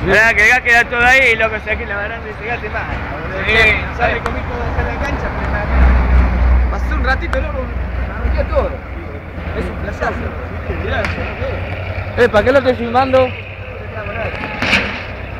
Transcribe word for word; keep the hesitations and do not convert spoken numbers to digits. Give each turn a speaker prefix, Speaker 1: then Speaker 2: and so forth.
Speaker 1: Nada, que el gas queda todo ahí y loco, se que la baranda y se gas te mata.
Speaker 2: Sí, sale comí todo acá en la cancha, pero me pasé un ratito el oro, me arranqué todo. Es un placer.
Speaker 1: Eh, ¿para qué lo estoy filmando?